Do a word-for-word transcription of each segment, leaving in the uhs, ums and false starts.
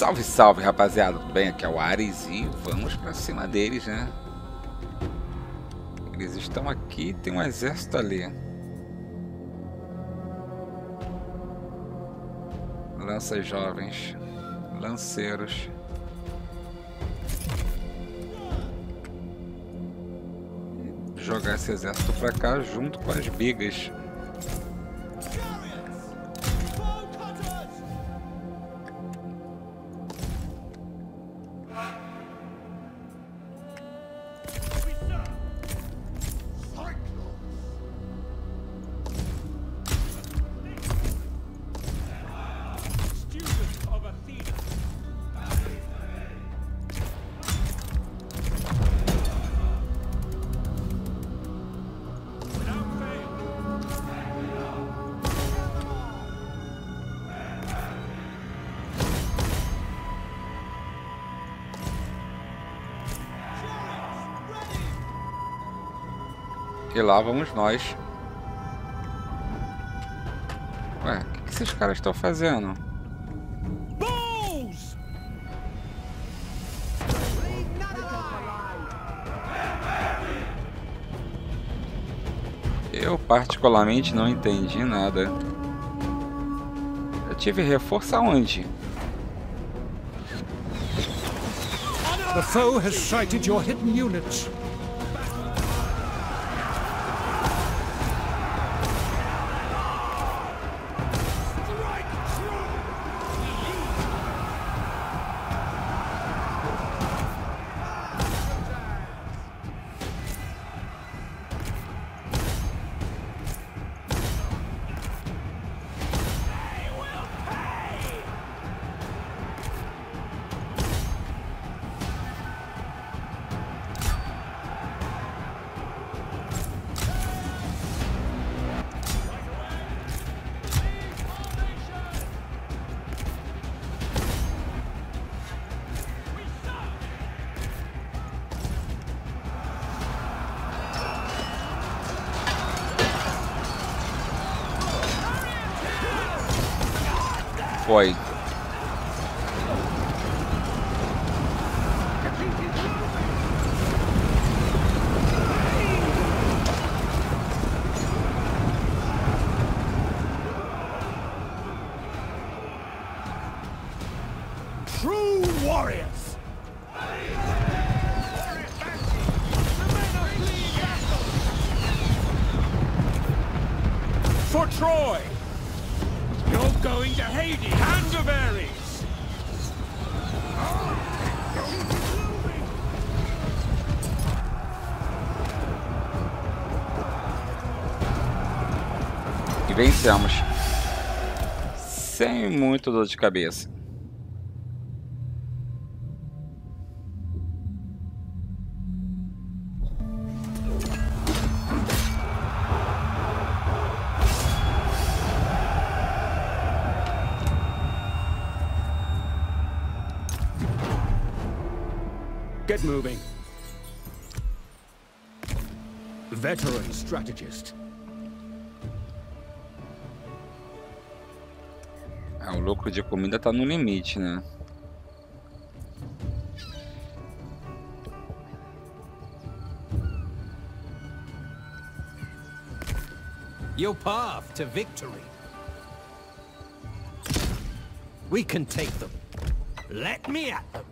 Salve, salve, rapaziada, tudo bem? Aqui é o Ares e vamos pra cima deles, né? Eles estão aqui, tem um exército ali. Lanças jovens, lanceiros. Jogar esse exército pra cá junto com as bigas. E lá vamos nós. Ué, o que, que esses caras estão fazendo? Eu particularmente não entendi nada. Eu tive reforço aonde? The foe has sighted your hidden units. Foi. True warriors. For Troy. You're going to Hades, hand of Ares! E vencemos. Sem muito dor de cabeça. Get moving. Veteran strategist. Ah, o lucro de comida tá no limite, né? Your path to victory. We can take them. Let me at them.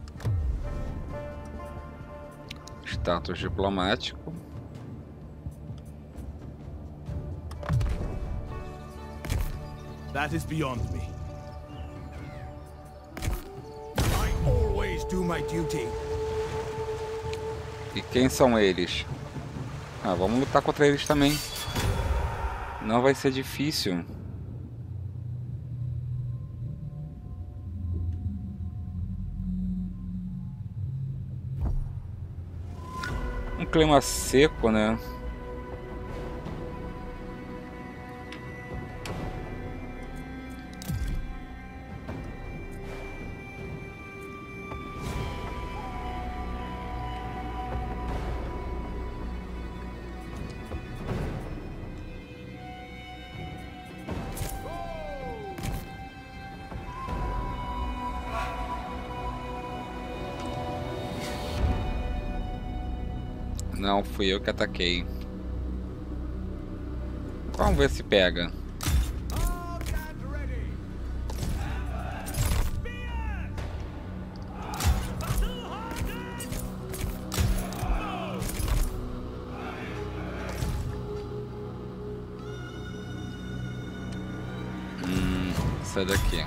Status diplomático. That is beyond me. I always do my duty. E quem são eles? Ah, vamos lutar contra eles também. Não vai ser difícil. Um clima seco, né? Não, fui eu que ataquei. Vamos ver se pega. Hum, sai daqui.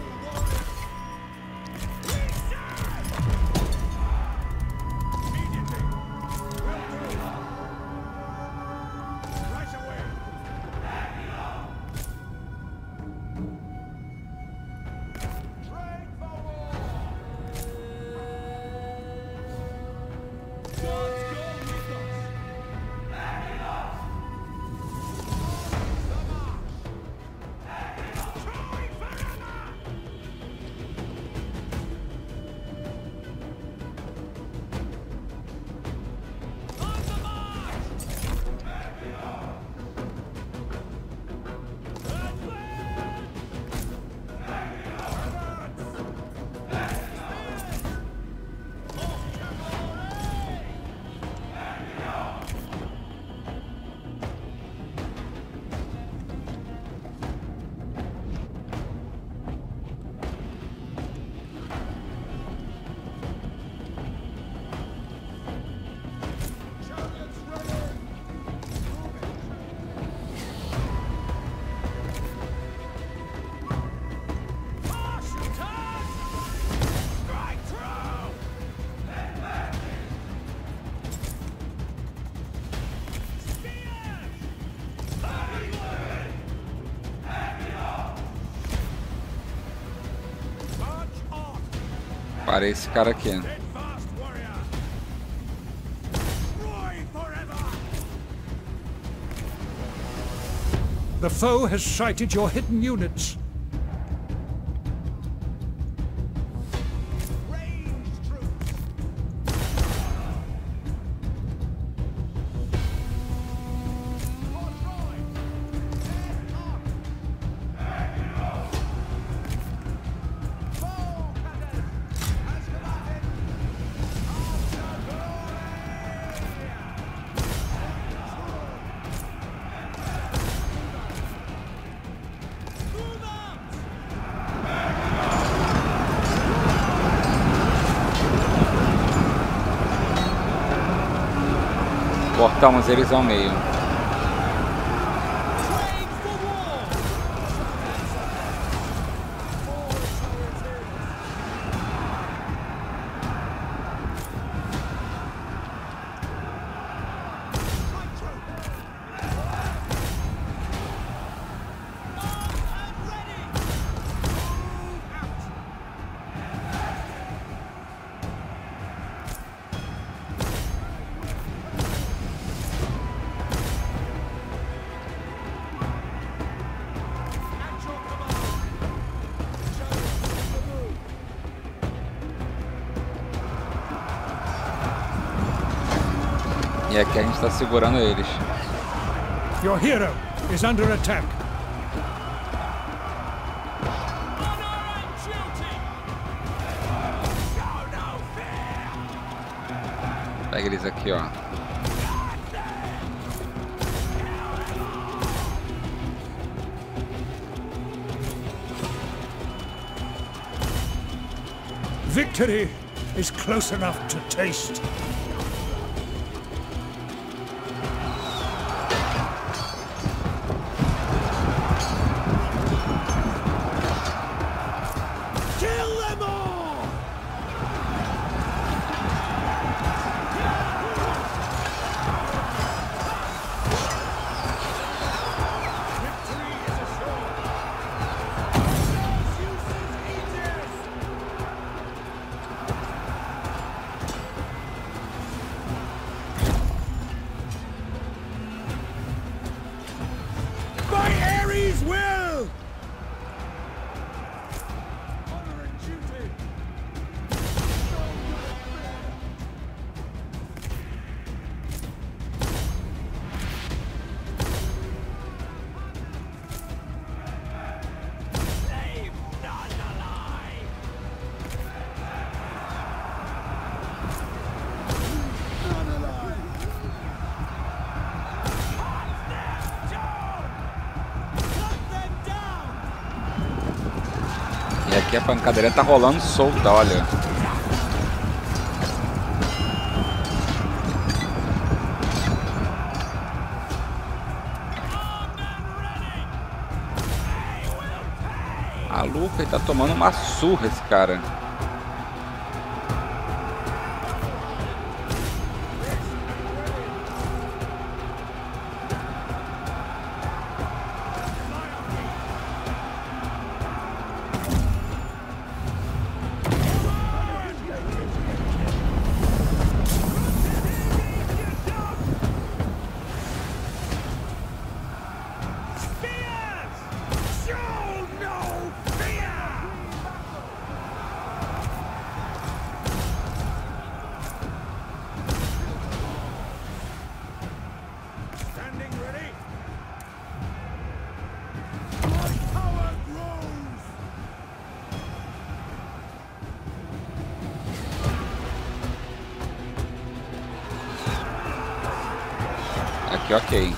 Parei esse cara aqui. The foe has sighted your hidden units. Cortamos eles ao meio. E aqui a gente está segurando eles. Your hero is under attack. Pega eles aqui, ó. Victory is close enough to taste. E aqui a pancadaria tá rolando solta, olha. Maluco, ele tá tomando uma surra esse cara. Aqui, ok.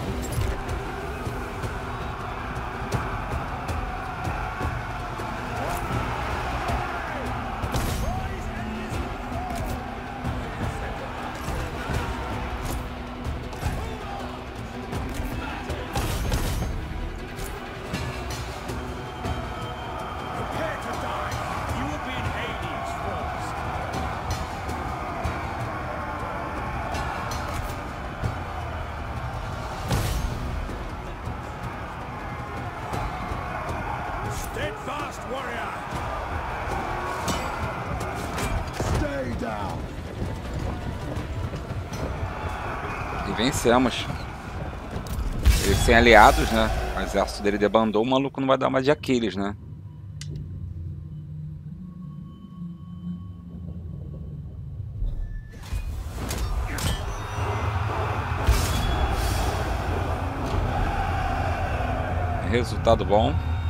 Steadfast warrior. Stay down. E vencemos. Eles sem aliados, né? O exército dele debandou, o maluco não vai dar uma de Aquiles, né? Resultado bom.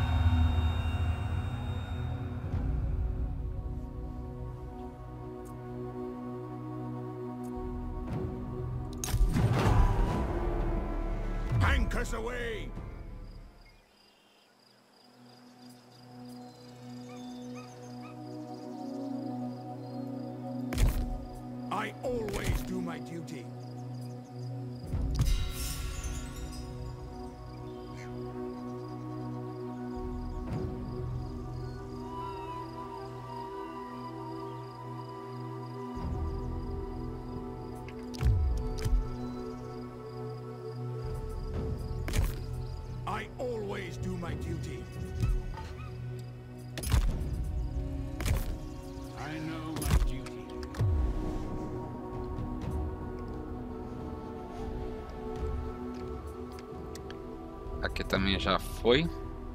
Anchors away. I always do my duty. I always do my duty. I know my duty. Aqui também já foi.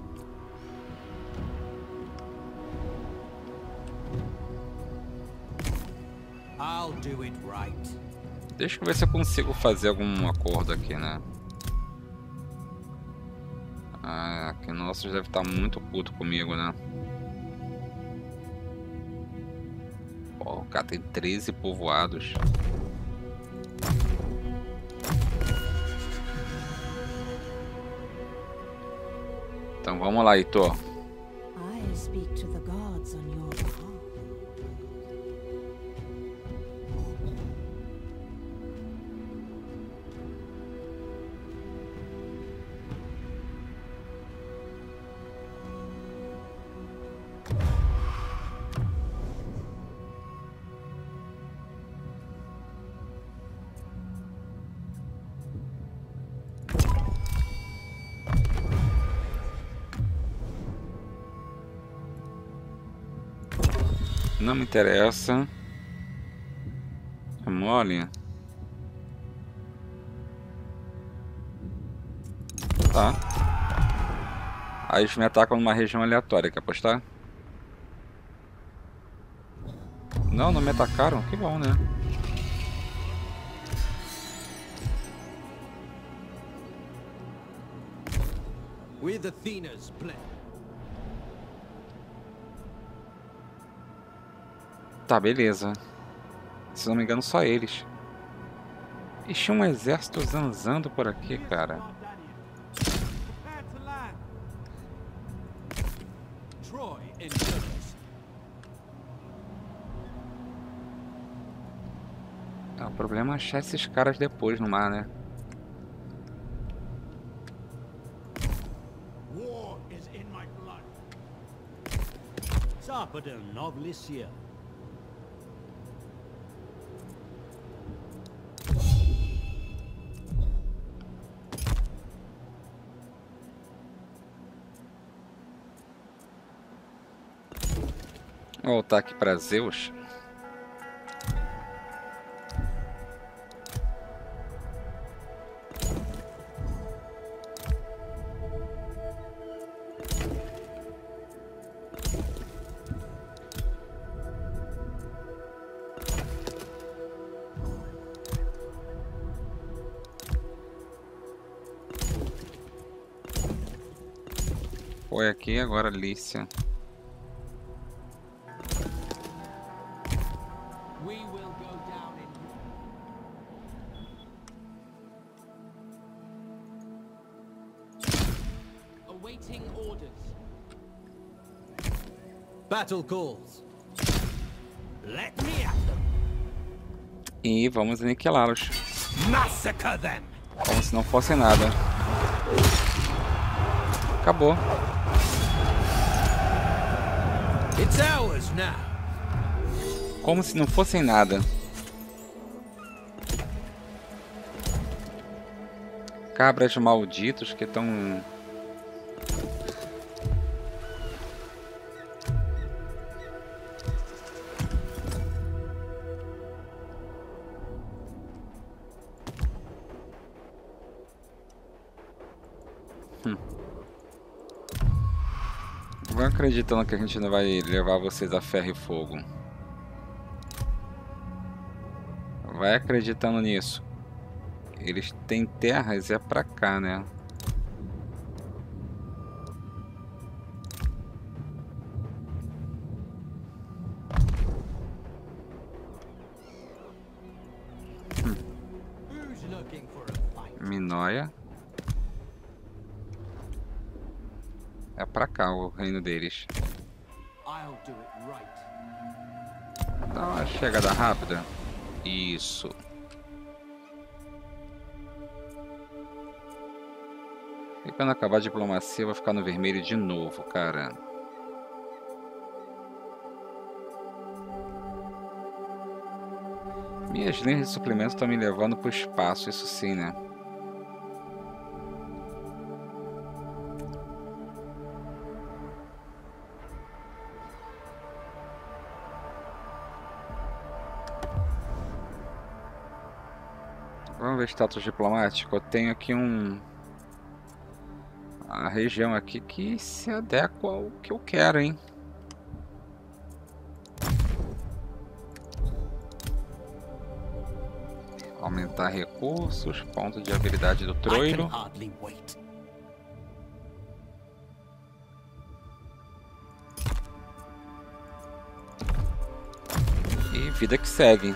I'll do it right. Deixa eu ver se eu consigo fazer algum acordo aqui, né? Ah, que nossos deve estar muito puto comigo, né? Pô, o cara tem treze povoados. Então vamos lá, Heitor. I speak to the gods on your behalf. Não me interessa. É mole. Tá. Aí eles me atacam numa região aleatória. Quer apostar? Não, não me atacaram. Que bom, né? With Athena's blessing. Tá, beleza. Se não me engano, só eles. Ixi, um exército zanzando por aqui, cara. Troy endures. Tá, o problema é achar esses caras depois no mar, né? War is in my blood. Sarpedon of Lycia. Vou voltar aqui para Zeus. Foi aqui, agora Lícia. We will go down in awaiting orders. Battle calls. Let me at them. E vamos aniquilá-los. Massacre them. Como se não fosse nada. Acabou. It's ours now. Como se não fossem nada. Cabras malditos que estão... Hum. Vão acreditando que a gente não vai levar vocês a ferro e fogo. Vai acreditando nisso. Eles têm terras, é pra cá, né? Hum. Minóia. É pra cá o reino deles. Dá uma chegada rápida. Isso. E quando acabar a diplomacia, eu vou ficar no vermelho de novo, cara. Minhas linhas de suplemento estão me levando pro espaço, isso sim, né? Vamos ver status diplomático. Eu tenho aqui um... a região aqui que se adequa ao que eu quero, hein? Aumentar recursos, ponto de habilidade do Troilo. E vida que segue.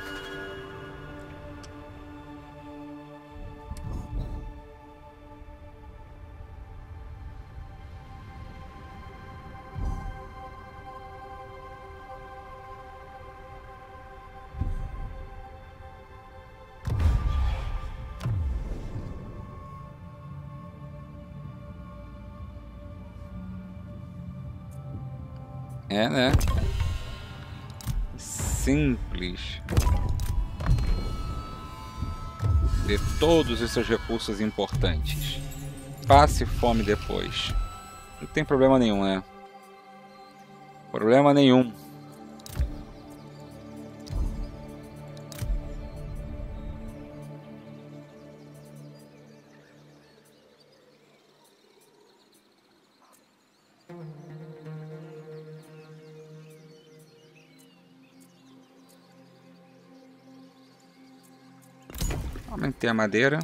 É, né? Simples. Dê todos os seus recursos importantes. Passe fome depois. Não tem problema nenhum, né? Problema nenhum. Aumentei a madeira.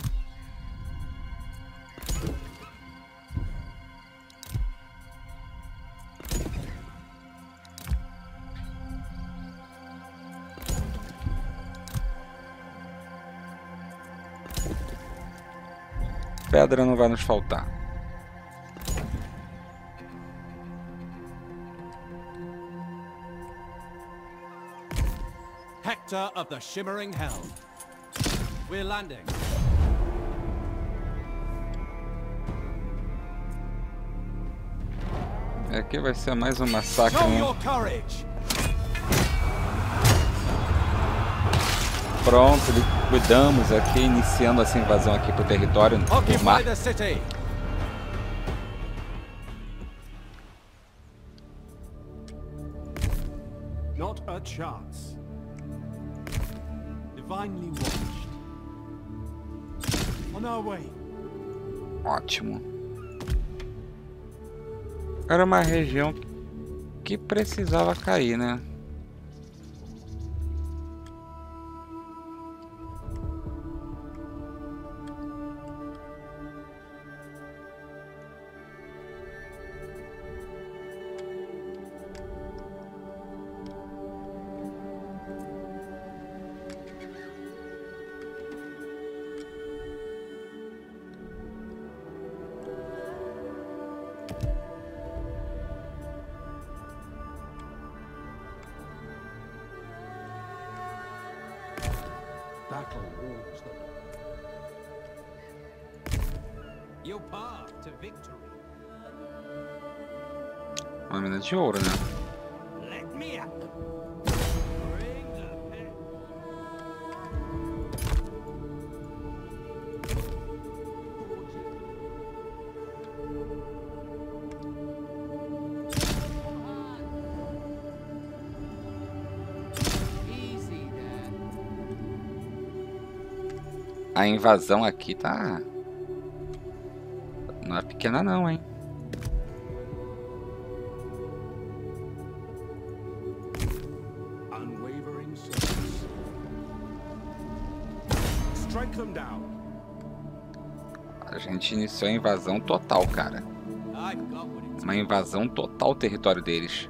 Pedra não vai nos faltar. Victor of the Shimmering Helm. We're landing. Aqui vai ser mais um massacre, Show né? your courage. Pronto, cuidamos aqui, iniciando essa invasão aqui pro território do mar. Occupy the city. Not a chance. Divinely watched. On our way. Ótimo. Era uma região que precisava cair, né? Battle warms them. Your path to victory. Uma mina de ouro, né? Let me at them. Bring the pen. Easy there. A invasão aqui tá... Não é pequena não, hein? Unwavering service. Strike them down. A gente iniciou a invasão total, cara. I've got what it Uma invasão total ao território deles.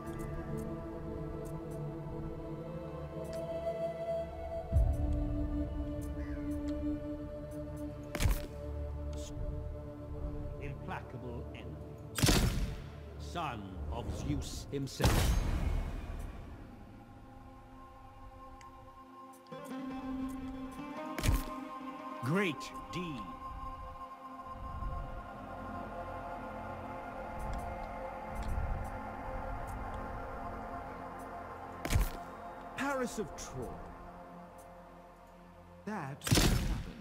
Implacable enemy. Son of Zeus himself. Great deed. Paris of Troy. That will happen.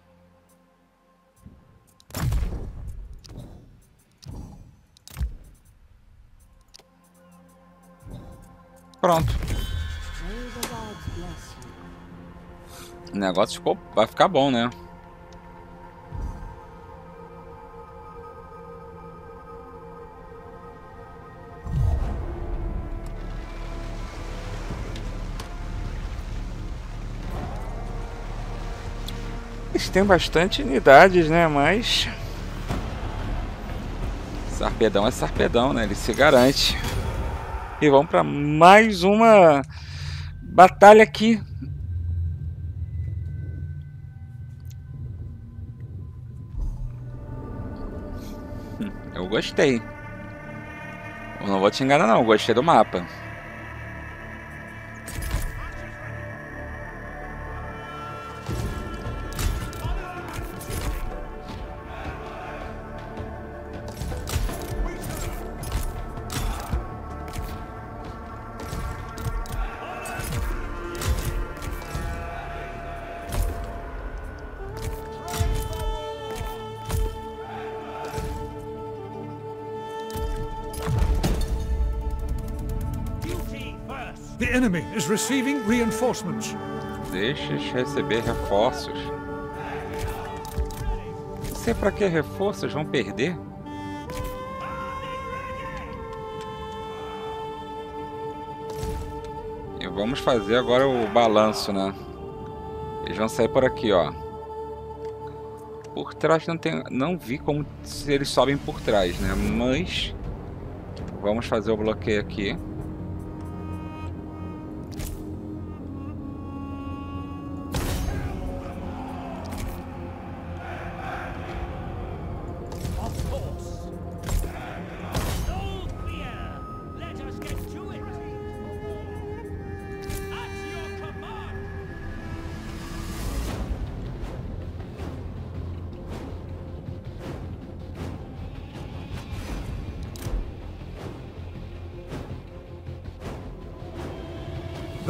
Pronto. May the gods bless you. O negócio ficou... vai ficar bom, né? Eles têm bastante unidades, né? Mas... Sarpedão é sarpedão, né? Ele se garante. E vamos para mais uma batalha aqui. Eu gostei. Eu não vou te enganar não, eu gostei do mapa. The enemy is receiving reinforcements. Deixa-os receber reforços. Não sei pra que reforços vão perder. E vamos fazer agora o balanço, né? Eles vão sair por aqui, ó. Por trás não tem, não vi como se eles sobem por trás, né? Mas vamos fazer o bloqueio aqui.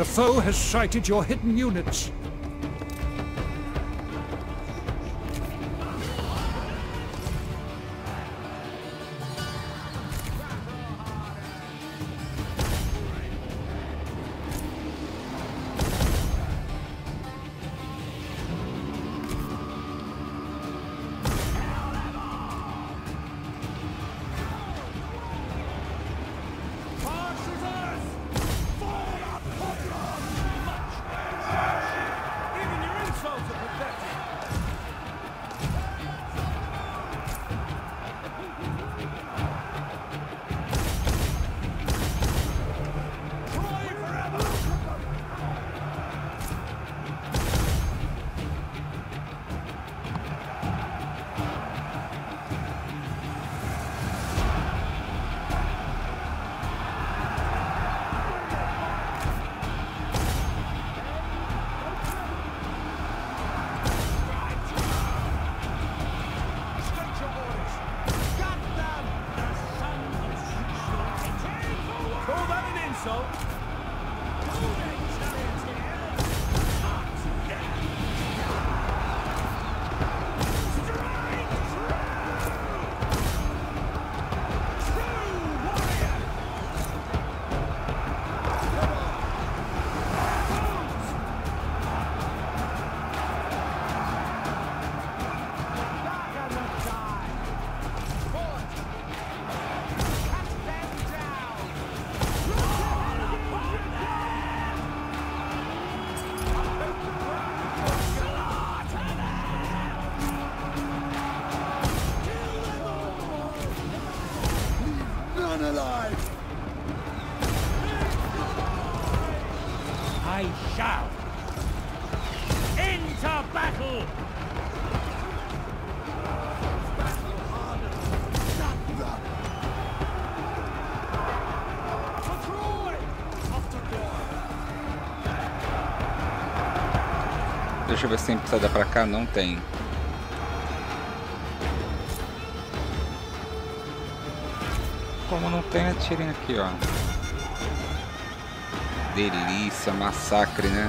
The foe has sighted your hidden units. I shall. Into battle! Deixa eu ver se tem saída pra cá. Não tem. Como não tem, atirem aqui, ó. Delícia, massacre, né?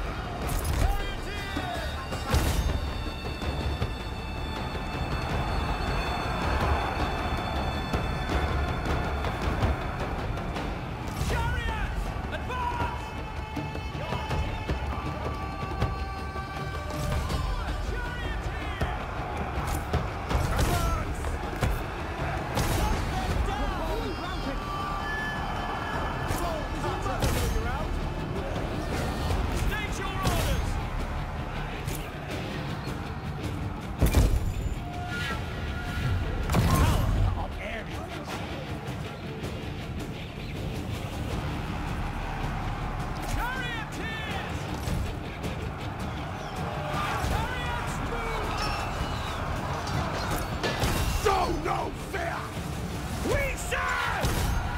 No fear! We serve!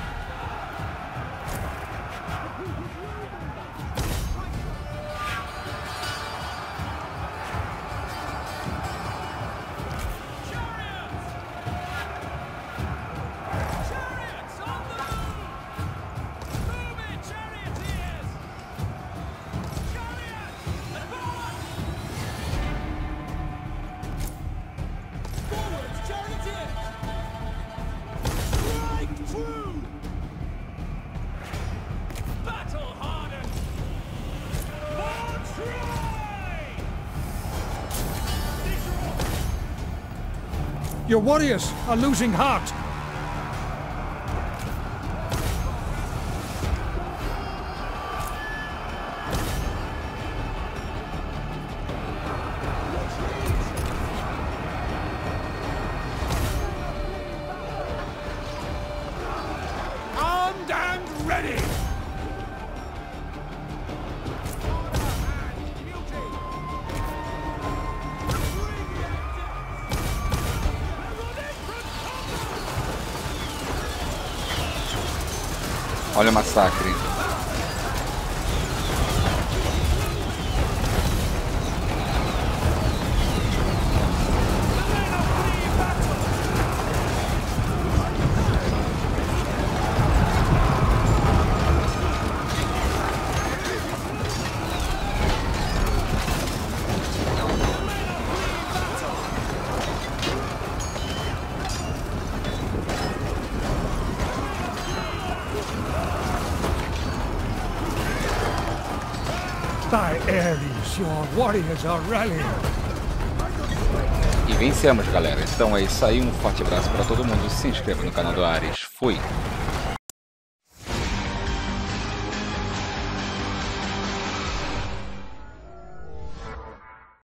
Your warriors are losing heart. Armed and ready! Olha o massacre. By Ares, your warriors are rallying. E vencemos, galera. Então é isso aí. Um forte abraço para todo mundo. Se inscreva no canal do Ares. Fui!